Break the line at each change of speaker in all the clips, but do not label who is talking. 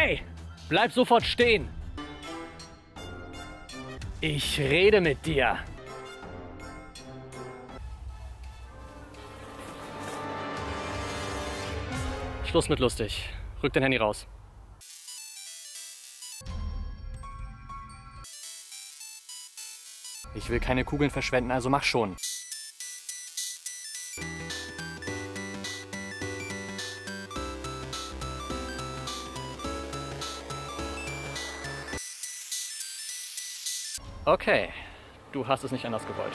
Hey, bleib sofort stehen. Ich rede mit dir. Schluss mit lustig. Rück dein Handy raus. Ich will keine Kugeln verschwenden, also mach schon. Okay, du hast es nicht anders gewollt.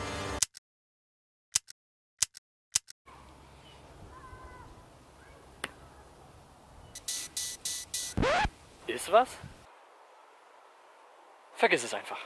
Ist was? Vergiss es einfach.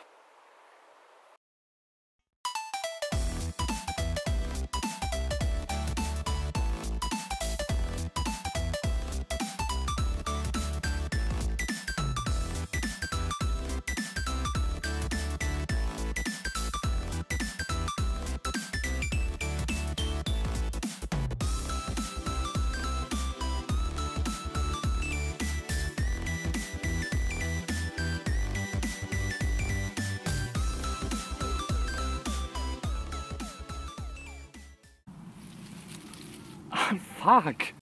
Fuck.